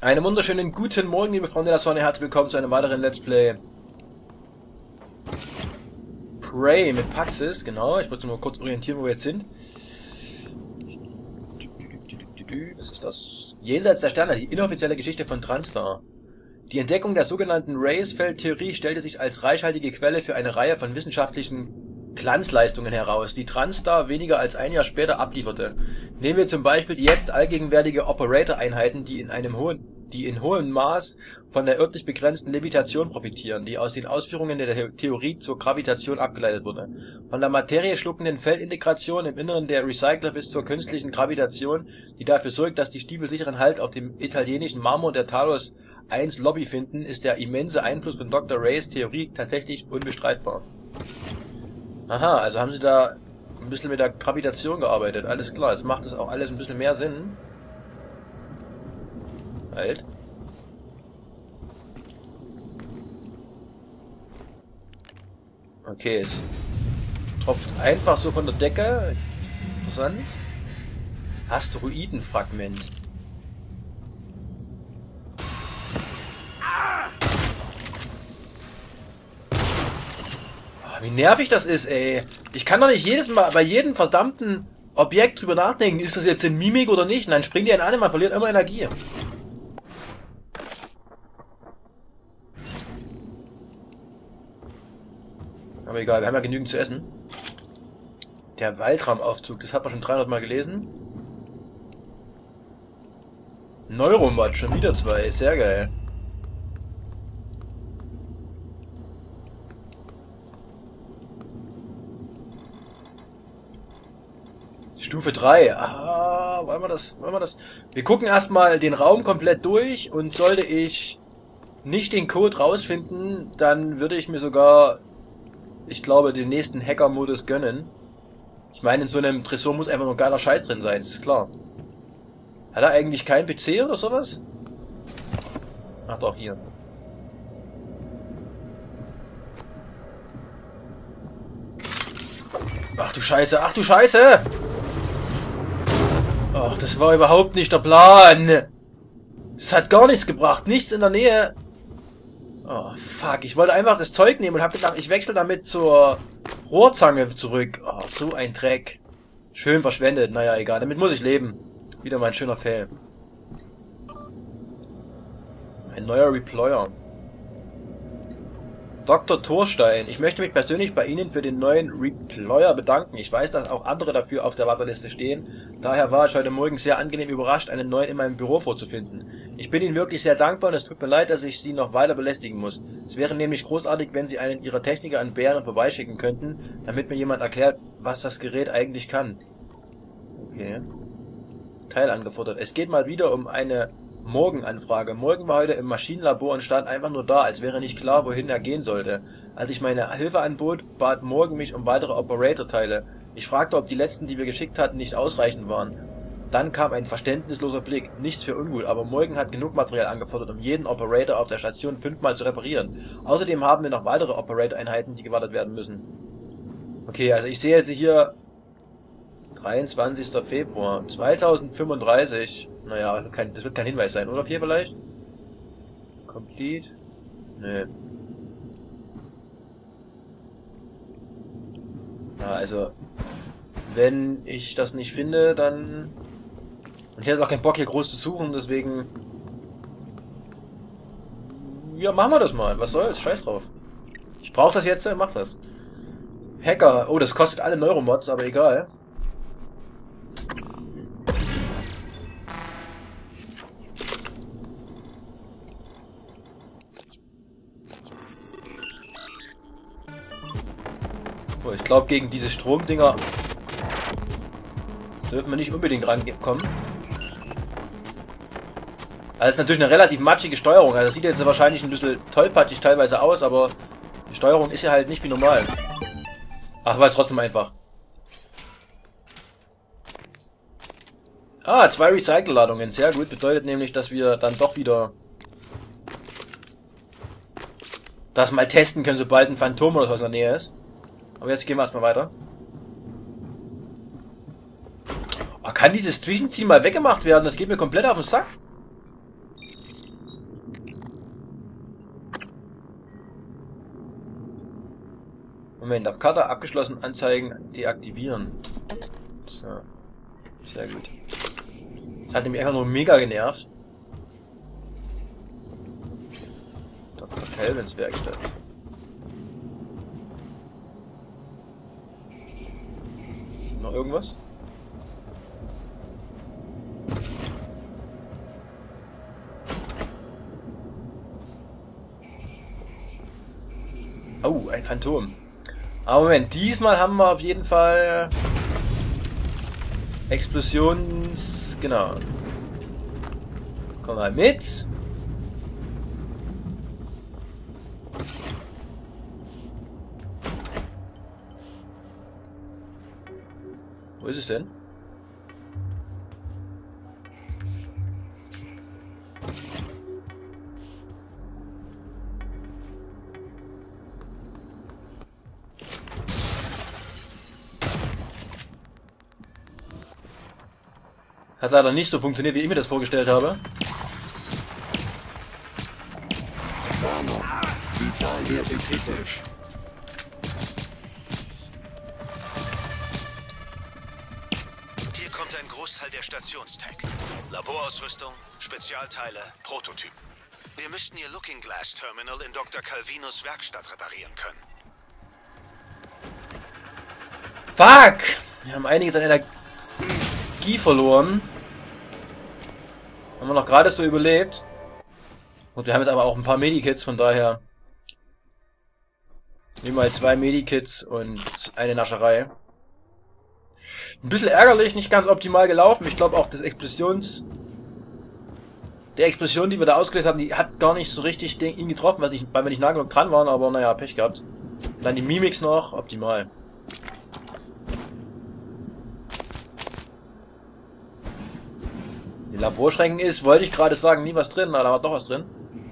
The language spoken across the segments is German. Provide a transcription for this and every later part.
Einen wunderschönen guten Morgen, liebe Freunde der Sonne. Herzlich willkommen zu einem weiteren Let's Play. Prey mit Paxis, genau. Ich muss nur kurz orientieren, wo wir jetzt sind. Was ist das? Jenseits der Sterne, die inoffizielle Geschichte von Transtar. Die Entdeckung der sogenannten Race-Feld-Theorie stellte sich als reichhaltige Quelle für eine Reihe von wissenschaftlichen Glanzleistungen heraus, die Transtar weniger als ein Jahr später ablieferte. Nehmen wir zum Beispiel die jetzt allgegenwärtige Operator-Einheiten, die in hohem Maß von der örtlich begrenzten Levitation profitieren, die aus den Ausführungen der Theorie zur Gravitation abgeleitet wurde. Von der Materie schluckenden Feldintegration im Inneren der Recycler bis zur künstlichen Gravitation, die dafür sorgt, dass die Stiefel sicheren Halt auf dem italienischen Marmor der Talos 1 Lobby finden, ist der immense Einfluss von Dr. Rays Theorie tatsächlich unbestreitbar. Aha, also haben sie da ein bisschen mit der Gravitation gearbeitet. Alles klar, jetzt macht das auch alles ein bisschen mehr Sinn. Halt. Okay, es tropft einfach so von der Decke. Interessant. Asteroidenfragment. Wie nervig das ist, ey. Ich kann doch nicht jedes Mal bei jedem verdammten Objekt drüber nachdenken, ist das jetzt in Mimik oder nicht? Und dann springt die an, man verliert immer Energie. Aber egal, wir haben ja genügend zu essen. Der Waldraumaufzug, das hat man schon 300 Mal gelesen. Neuromod, schon wieder 2, sehr geil. Stufe 3. Ah, wollen wir das? Wir gucken erstmal den Raum komplett durch und sollte ich nicht den Code rausfinden, dann würde ich mir sogar, ich glaube, den nächsten Hacker-Modus gönnen. Ich meine, in so einem Tresor muss einfach nur geiler Scheiß drin sein, das ist klar. Hat er eigentlich keinen PC oder sowas? Ach doch, hier. Ach du Scheiße, ach du Scheiße! Ach, das war überhaupt nicht der Plan. Das hat gar nichts gebracht. Nichts in der Nähe. Oh, fuck. Ich wollte einfach das Zeug nehmen und habe gedacht, ich wechsle damit zur Rohrzange zurück. Oh, so ein Dreck. Schön verschwendet. Naja, egal. Damit muss ich leben. Wieder mein schöner Fail. Ein neuer Reployer. Dr. Thorstein, ich möchte mich persönlich bei Ihnen für den neuen Reployer bedanken. Ich weiß, dass auch andere dafür auf der Warteliste stehen. Daher war ich heute Morgen sehr angenehm überrascht, einen neuen in meinem Büro vorzufinden. Ich bin Ihnen wirklich sehr dankbar und es tut mir leid, dass ich Sie noch weiter belästigen muss. Es wäre nämlich großartig, wenn Sie einen Ihrer Techniker an Bären vorbeischicken könnten, damit mir jemand erklärt, was das Gerät eigentlich kann. Okay. Teil angefordert. Es geht mal wieder um eine Morgan-Anfrage. Morgan war heute im Maschinenlabor und stand einfach nur da, als wäre nicht klar, wohin er gehen sollte. Als ich meine Hilfe anbot, bat Morgan mich um weitere Operator-Teile. Ich fragte, ob die letzten, die wir geschickt hatten, nicht ausreichend waren. Dann kam ein verständnisloser Blick. Nichts für ungut, aber Morgan hat genug Material angefordert, um jeden Operator auf der Station 5-mal zu reparieren. Außerdem haben wir noch weitere Operator-Einheiten, die gewartet werden müssen. Okay, also ich sehe jetzt hier 23. Februar 2035. Naja, das wird kein Hinweis sein, oder hier vielleicht? Complete? Nö. Ja, also, wenn ich das nicht finde, dann... Und ich hätte auch keinen Bock hier groß zu suchen, deswegen... Ja, machen wir das mal. Was soll's? Scheiß drauf. Ich brauche das jetzt, mach das. Hacker. Oh, das kostet alle Neuromods, aber egal. Oh, ich glaube, gegen diese Stromdinger dürfen wir nicht unbedingt rankommen. Also ist natürlich eine relativ matschige Steuerung. Also das sieht jetzt wahrscheinlich ein bisschen tollpatschig teilweise aus, aber die Steuerung ist ja halt nicht wie normal. Ach, war trotzdem einfach. Ah, 2 Recycle-Ladungen. Sehr gut. Bedeutet nämlich, dass wir dann doch wieder das mal testen können, sobald ein Phantom oder was in der Nähe ist. Aber jetzt gehen wir erstmal weiter. Oh, kann dieses Zwischenziel mal weggemacht werden? Das geht mir komplett auf den Sack. Moment, auf Karte abgeschlossen anzeigen, deaktivieren. So. Sehr gut. Das hat nämlich einfach nur mega genervt. Dr. Kelvins Werkstatt. Noch irgendwas? Oh, ein Phantom. Aber Moment, diesmal haben wir auf jeden Fall Explosions... Genau. Komm mal mit. Wo ist es denn? Hat leider nicht so funktioniert, wie ich mir das vorgestellt habe. Hier kommt ein Großteil der Stationstech. Laborausrüstung, Spezialteile, Prototypen. Wir müssten Ihr Looking Glass Terminal in Dr. Calvinos Werkstatt reparieren können. Fuck! Wir haben einiges an Energie verloren. Haben wir noch gerade so überlebt. Und wir haben jetzt aber auch ein paar Medikits, von daher nehmen wir mal 2 Medikits und eine Nascherei. Ein bisschen ärgerlich, nicht ganz optimal gelaufen. Ich glaube auch, die Explosion, die wir da ausgelöst haben, die hat gar nicht so richtig ihn getroffen, weil wir nicht nah genug dran waren, aber naja, Pech gehabt. Dann die Mimics noch, optimal. Die Laborschränken ist, wollte ich gerade sagen, nie was drin, aber da war doch was drin.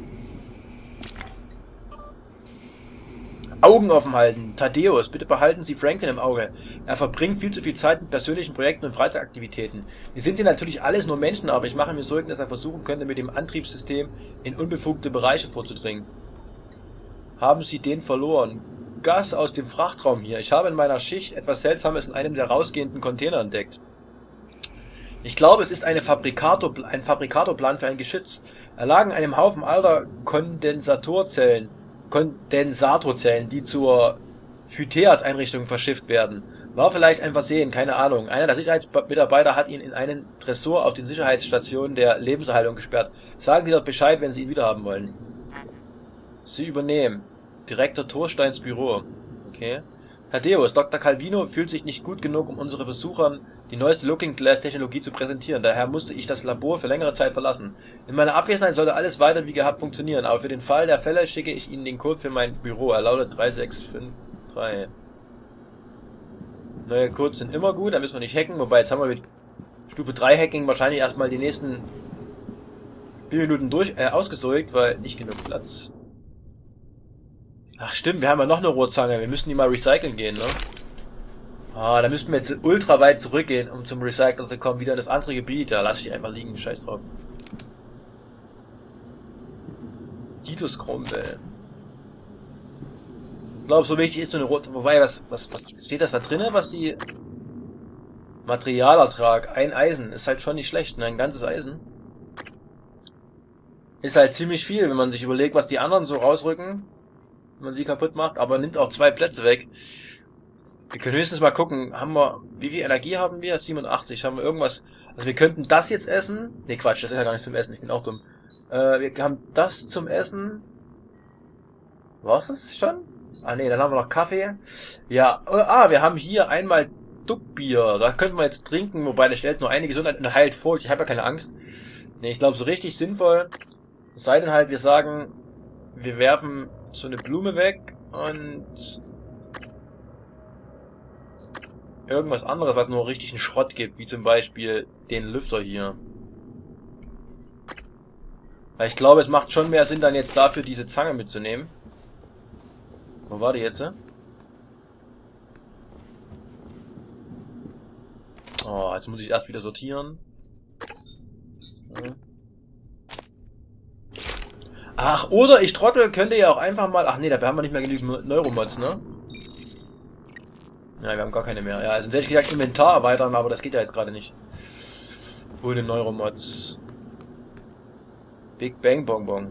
Augen offen halten. Thaddeus, bitte behalten Sie Franklin im Auge. Er verbringt viel zu viel Zeit mit persönlichen Projekten und Freizeitaktivitäten. Wir sind hier natürlich alles nur Menschen, aber ich mache mir Sorgen, dass er versuchen könnte, mit dem Antriebssystem in unbefugte Bereiche vorzudringen. Haben Sie den verloren? Gas aus dem Frachtraum hier. Ich habe in meiner Schicht etwas Seltsames in einem der rausgehenden Container entdeckt. Ich glaube, es ist ein Fabrikatorplan für ein Geschütz. Er lag in einem Haufen alter Kondensatorzellen, die zur Phyteas-Einrichtung verschifft werden. War vielleicht ein Versehen, keine Ahnung. Einer der Sicherheitsmitarbeiter hat ihn in einen Tresor auf den Sicherheitsstationen der Lebenserhaltung gesperrt. Sagen Sie doch Bescheid, wenn Sie ihn wiederhaben wollen. Sie übernehmen. Direktor Thorsteins Büro. Okay. Thaddeus, Dr. Calvino fühlt sich nicht gut genug, um unseren Besuchern die neueste Looking Glass Technologie zu präsentieren. Daher musste ich das Labor für längere Zeit verlassen. In meiner Abwesenheit sollte alles weiter wie gehabt funktionieren, aber für den Fall der Fälle schicke ich Ihnen den Code für mein Büro. Er lautet 3653. Neue Codes sind immer gut, da müssen wir nicht hacken, wobei jetzt haben wir mit Stufe 3 Hacking wahrscheinlich erstmal die nächsten 4 Minuten ausgesäugt, weil nicht genug Platz. Ach stimmt, wir haben ja noch eine Rohrzange. Wir müssen die mal recyceln gehen, ne? Ah, da müssten wir jetzt ultra weit zurückgehen, um zum Recyceln zu kommen. Wieder in das andere Gebiet. Da lass ich die einfach liegen. Scheiß drauf. Titus Krumpel. Ich glaube, so wichtig ist so eine Rohrzange. Wobei, was steht das da drinnen? Was die... Materialertrag. Ein Eisen. Ist halt schon nicht schlecht, ne? Ein ganzes Eisen. Ist halt ziemlich viel, wenn man sich überlegt, was die anderen so rausrücken. Wenn man sie kaputt macht, aber nimmt auch 2 Plätze weg. Wir können höchstens mal gucken, haben wir, wie viel Energie haben wir? 87, haben wir irgendwas, also wir könnten das jetzt essen. Ne, Quatsch, das ist ja gar nicht zum Essen, ich bin auch dumm. Wir haben das zum Essen. War's es schon? Ah ne, dann haben wir noch Kaffee. Ja, wir haben hier einmal Duckbier, da könnten wir jetzt trinken, wobei das stellt nur eine Gesundheit und heilt Furcht, ich habe ja keine Angst. Ne, ich glaube so richtig sinnvoll, es sei denn halt, wir sagen, wir werfen so eine Blume weg und irgendwas anderes, was nur richtig einen Schrott gibt, wie zum Beispiel den Lüfter hier. Weil ich glaube, es macht schon mehr Sinn, dann jetzt dafür diese Zange mitzunehmen. Wo war die jetzt? Oh, jetzt muss ich erst wieder sortieren. Ja. Ach, oder ich Trottel könnte ja auch einfach mal... Ach nee, dafür haben wir nicht mehr genügend Neuromods, ne? Ja, wir haben gar keine mehr. Ja, also hätte ich gesagt Inventar erweitern, aber das geht ja jetzt gerade nicht. Ohne Neuromods. Big Bang Bonbon.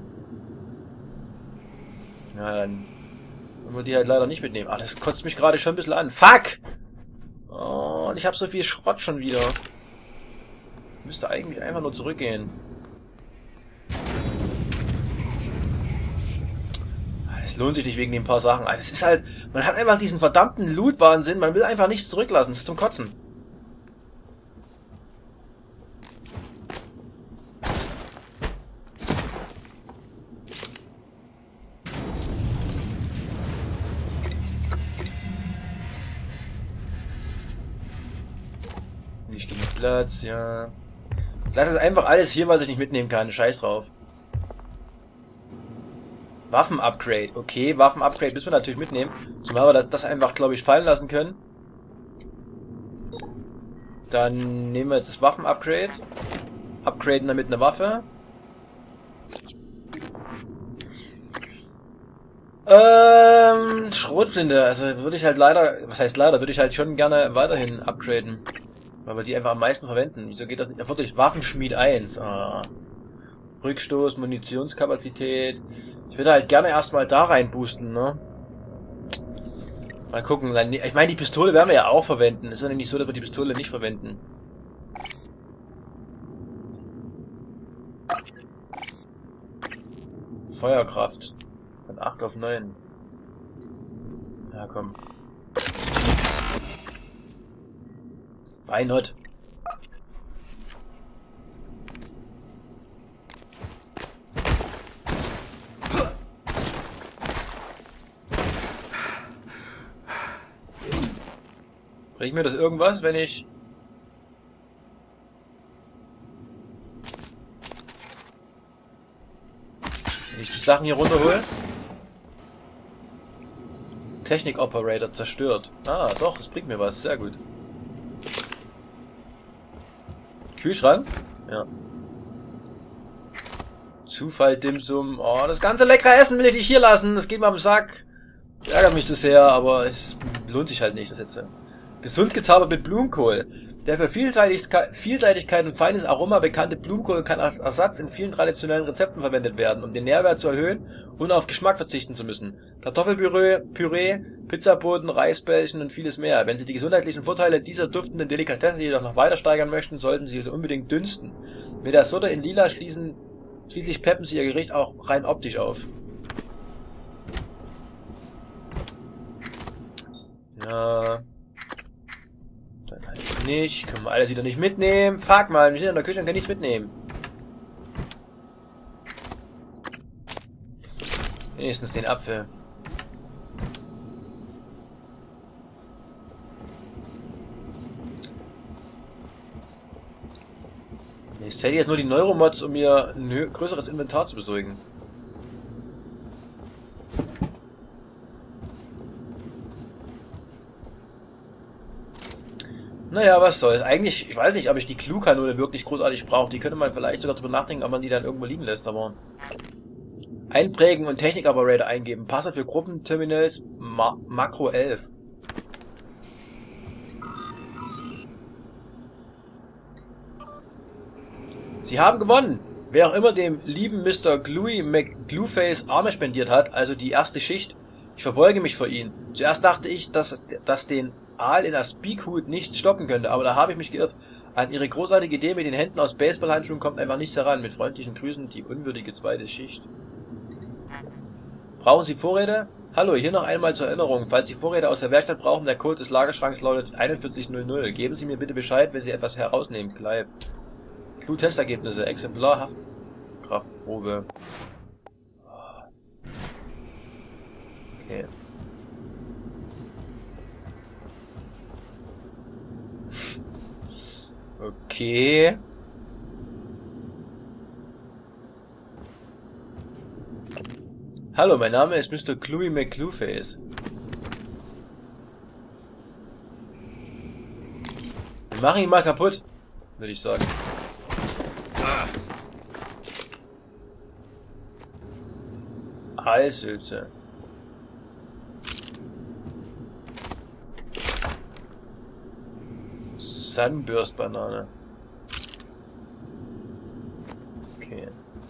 Ja, dann wollen wir die halt leider nicht mitnehmen. Ah, das kotzt mich gerade schon ein bisschen an. Fuck! Oh, und ich habe so viel Schrott schon wieder. Müsste eigentlich einfach nur zurückgehen. Es lohnt sich nicht wegen den paar Sachen. Also es ist halt, man hat einfach diesen verdammten Loot-Wahnsinn. Man will einfach nichts zurücklassen. Das ist zum Kotzen. Nicht genug Platz, ja. Ich lasse jetzt einfach alles hier, was ich nicht mitnehmen kann. Scheiß drauf. Waffen-Upgrade. Okay, Waffen-Upgrade müssen wir natürlich mitnehmen. Zumal wir das einfach, glaube ich, fallen lassen können. Dann nehmen wir jetzt das Waffen-Upgrade. Upgraden damit eine Waffe. Schrotflinte. Also würde ich halt leider, was heißt leider, würde ich halt schon gerne weiterhin upgraden. Weil wir die einfach am meisten verwenden. Wieso geht das nicht? Wirklich, Waffenschmied 1. Ah. Rückstoß, Munitionskapazität. Ich würde halt gerne erstmal da rein boosten, ne? Mal gucken. Ich meine, die Pistole werden wir ja auch verwenden. Es ist ja nicht so, dass wir die Pistole nicht verwenden. Feuerkraft. Von 8 auf 9. Ja, komm. Why not? Bringt mir das irgendwas, wenn ich die Sachen hier runterhole? Technik-Operator zerstört. Ah, doch, es bringt mir was. Sehr gut. Kühlschrank? Ja. Zufall, Dimsum. Oh, das ganze leckere Essen will ich nicht hier lassen. Das geht mir am Sack. Das ärgert mich so sehr, aber es lohnt sich halt nicht, das jetzt. Gesund gezaubert mit Blumenkohl. Der für Vielseitigkeit und feines Aroma bekannte Blumenkohl kann als Ersatz in vielen traditionellen Rezepten verwendet werden, um den Nährwert zu erhöhen, ohne auf Geschmack verzichten zu müssen. Kartoffelpüree, Pizzaboden, Reisbällchen und vieles mehr. Wenn Sie die gesundheitlichen Vorteile dieser duftenden Delikatesse jedoch noch weiter steigern möchten, sollten Sie sie unbedingt dünsten. Mit der Sorte in Lila schließlich peppen Sie Ihr Gericht auch rein optisch auf. Ja... Dann halt nicht. Können wir alles wieder nicht mitnehmen. Fuck mal, wir sind in der Küche und kann nichts mitnehmen. Wenigstens den Apfel. Jetzt hätte ich jetzt nur die Neuromods, um mir ein größeres Inventar zu besorgen. Naja, was soll's. Eigentlich, ich weiß nicht, ob ich die Clue-Kanone wirklich großartig brauche. Die könnte man vielleicht sogar drüber nachdenken, ob man die dann irgendwo liegen lässt, aber... Einprägen und Technik-Operator eingeben. Passwort für Gruppenterminals Makro 11. Sie haben gewonnen! Wer auch immer dem lieben Mr. Gluey McGlueface Arme spendiert hat, also die erste Schicht, ich verbeuge mich vor ihn. Zuerst dachte ich, dass den Aal in der Speakhut nichts stoppen könnte, aber da habe ich mich geirrt. An ihre großartige Idee mit den Händen aus Baseballhandschuhen kommt einfach nichts heran. Mit freundlichen Grüßen, die unwürdige zweite Schicht. Brauchen Sie Vorräte? Hallo, hier noch einmal zur Erinnerung. Falls Sie Vorräte aus der Werkstatt brauchen, der Code des Lagerschranks lautet 4100. Geben Sie mir bitte Bescheid, wenn Sie etwas herausnehmen. Bleib. Clue-Testergebnisse. Exemplarhaftkraftprobe. Okay. Okay. Hallo, mein Name ist Mr. Gluey McGlueface. Wir machen ihn mal kaputt, würde ich sagen. Eishülse. Sunburst-Banane. Okay.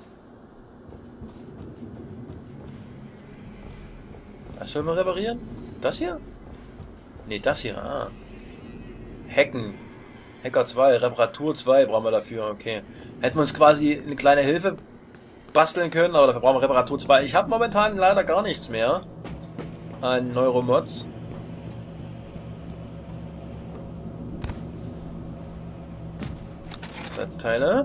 Was soll man reparieren? Das hier? Ne, das hier. Ah. Hacken. Hacker 2, Reparatur 2 brauchen wir dafür. Okay. Hätten wir uns quasi eine kleine Hilfe basteln können, aber dafür brauchen wir Reparatur 2. Ich habe momentan leider gar nichts mehr an Neuromods. Ersatzteile.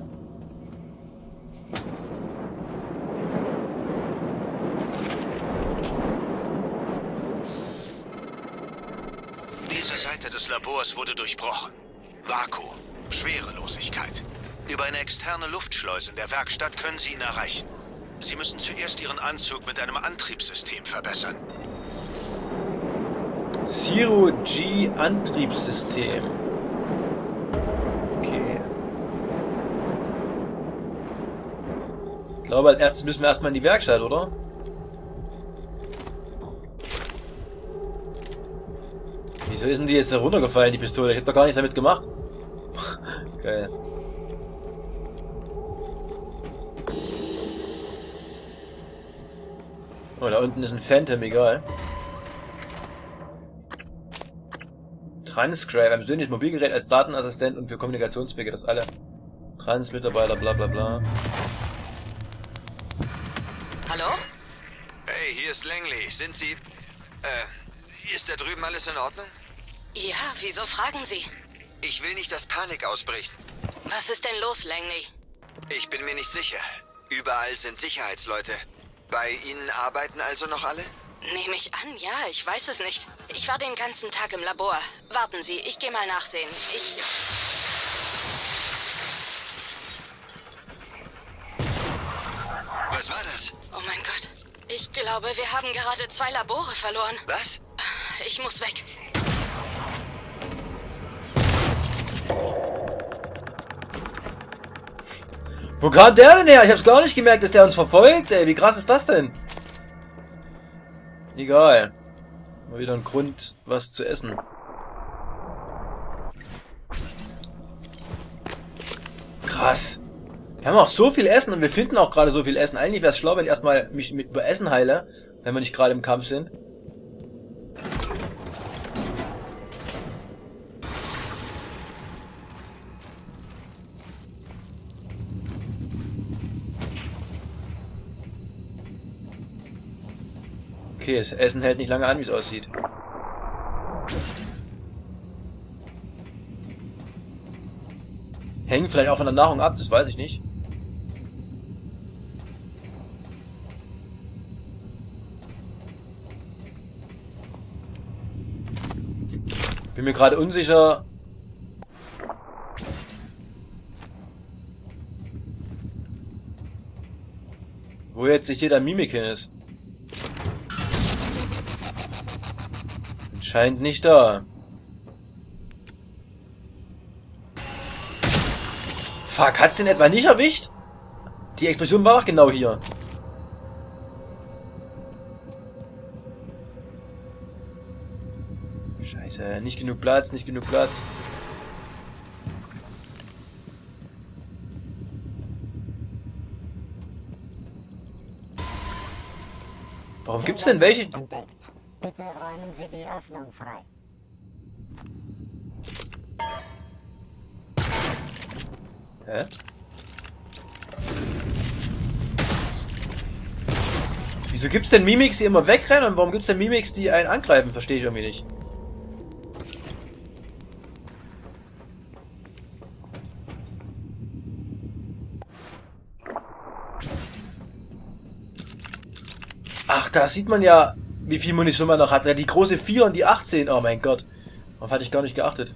Diese Seite des Labors wurde durchbrochen. Vakuum, Schwerelosigkeit. Über eine externe Luftschleuse in der Werkstatt können Sie ihn erreichen. Sie müssen zuerst Ihren Anzug mit einem Antriebssystem verbessern. Zero-G Antriebssystem. Okay. Ich glaube, als erstes müssen wir erstmal in die Werkstatt, oder? Wieso ist denn die jetzt da runtergefallen, die Pistole? Ich hab doch gar nichts damit gemacht. Geil. Oh, da unten ist ein Phantom, egal. Transcribe, ein persönliches Mobilgerät als Datenassistent und für Kommunikationszwecke, das alle. Trans-Mitarbeiter, bla bla bla. Hallo? Hey, hier ist Langley. Sind Sie... ist da drüben alles in Ordnung? Ja, wieso fragen Sie? Ich will nicht, dass Panik ausbricht. Was ist denn los, Langley? Ich bin mir nicht sicher. Überall sind Sicherheitsleute. Bei Ihnen arbeiten also noch alle? Nehme ich an, ja, ich weiß es nicht. Ich war den ganzen Tag im Labor. Warten Sie, ich gehe mal nachsehen. Was war das? Oh mein Gott. Ich glaube, wir haben gerade 2 Labore verloren. Was? Ich muss weg. Wo kam der denn her? Ich hab's gar nicht gemerkt, dass der uns verfolgt, ey. Wie krass ist das denn? Egal. Mal wieder ein Grund, was zu essen. Krass. Wir haben auch so viel Essen und wir finden auch gerade so viel Essen. Eigentlich wäre es schlau, wenn ich erstmal mich über Essen heile, wenn wir nicht gerade im Kampf sind. Okay, das Essen hält nicht lange an, wie es aussieht. Hängen vielleicht auch von der Nahrung ab, das weiß ich nicht. Bin mir gerade unsicher. Wo jetzt nicht jeder Mimik hin ist. Scheint nicht da. Fuck, hat's den etwa nicht erwischt? Die Explosion war doch genau hier. Scheiße, nicht genug Platz, nicht genug Platz. Warum gibt's denn welche? Bitte räumen Sie die Öffnung frei. Hä? Wieso gibt's denn Mimics, die immer wegrennen und warum gibt's denn Mimics, die einen angreifen? Verstehe ich irgendwie nicht. Ach, da sieht man ja, wie viel Munition man noch hat. Ja, die große 4 und die 18. Oh mein Gott. Darauf hatte ich gar nicht geachtet.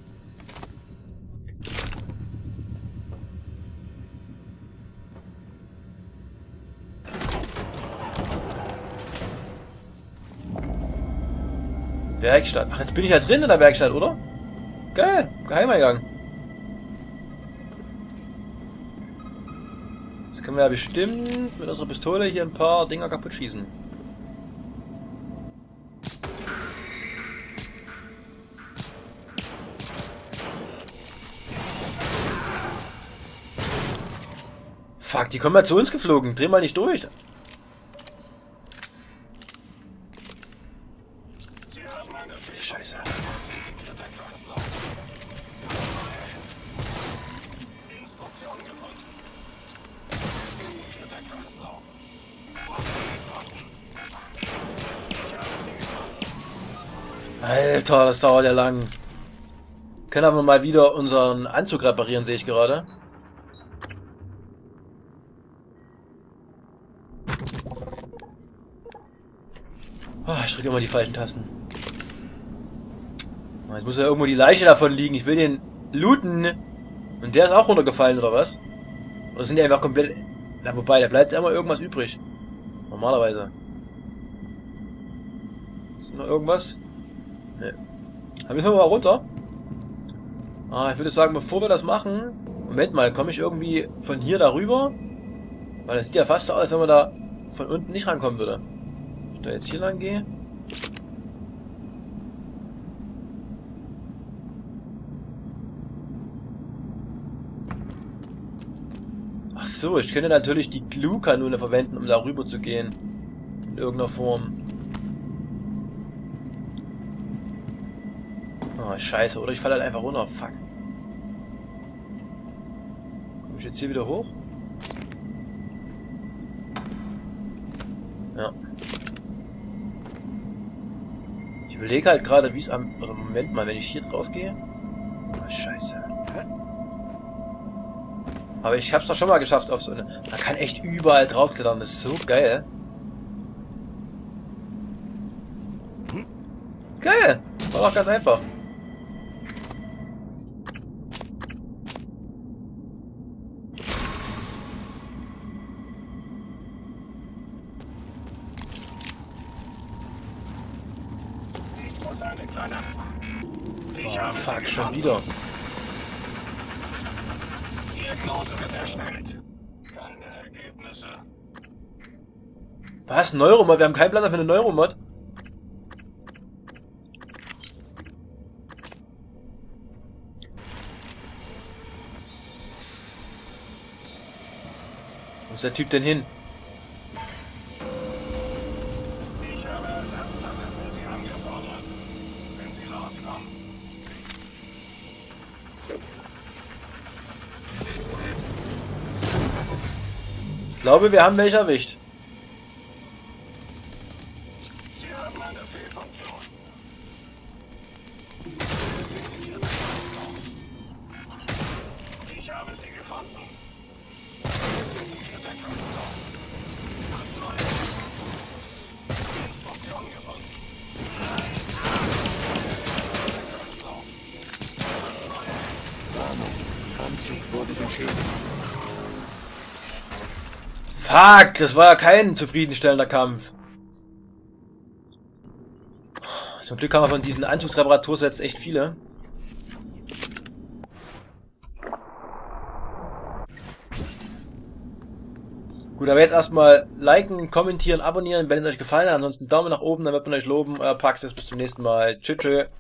Werkstatt. Ach, jetzt bin ich ja drin in der Werkstatt, oder? Geil. Geheimeingang. Jetzt können wir ja bestimmt mit unserer Pistole hier ein paar Dinger kaputt schießen. Fuck, die kommen ja zu uns geflogen. Dreh mal nicht durch. Scheiße. Alter, das dauert ja lang. Können aber mal wieder unseren Anzug reparieren, sehe ich gerade. Oh, ich drücke immer die falschen Tasten. Jetzt muss ja irgendwo die Leiche davon liegen. Ich will den looten. Und der ist auch runtergefallen, oder was? Oder sind die einfach komplett... Na, wobei, da bleibt immer irgendwas übrig. Normalerweise. Ist noch irgendwas? Ne. Dann müssen wir mal runter. Ich würde sagen, bevor wir das machen... Moment mal, komme ich irgendwie von hier darüber? Weil das sieht ja fast so aus, wenn man da von unten nicht rankommen würde. Wenn ich da jetzt hier lang gehe... Ach so, ich könnte natürlich die Glue-Kanone verwenden, um da rüber zu gehen. In irgendeiner Form. Oh, scheiße, oder ich falle halt einfach runter. Fuck. Komme ich jetzt hier wieder hoch? Ja. Ich überlege halt gerade, wie es am... Oder Moment mal, wenn ich hier drauf gehe. Oh, scheiße. Aber ich hab's doch schon mal geschafft auf so eine... Man kann echt überall draufklettern, das ist so geil. Geil! War doch ganz einfach. Oh, fuck, schon wieder. Was? Neuromod? Wir haben keinen Platz für eine Neuromod. Wo ist der Typ denn hin? Ich habe Ersatz damit für Sie angefordert. Wenn Sie rauskommen. Ich glaube, wir haben welche erwischt. Sie haben eine Fehlfunktion. Ich habe sie gefunden. Instruktion gefunden. Anzug wurde beschädigt. Fuck, das war ja kein zufriedenstellender Kampf. Zum Glück haben wir von diesen Anzugsreparatursets echt viele. Gut, aber jetzt erstmal liken, kommentieren, abonnieren, wenn es euch gefallen hat. Ansonsten Daumen nach oben, dann wird man euch loben. Euer Pax, bis zum nächsten Mal. Tschüss, tschüss.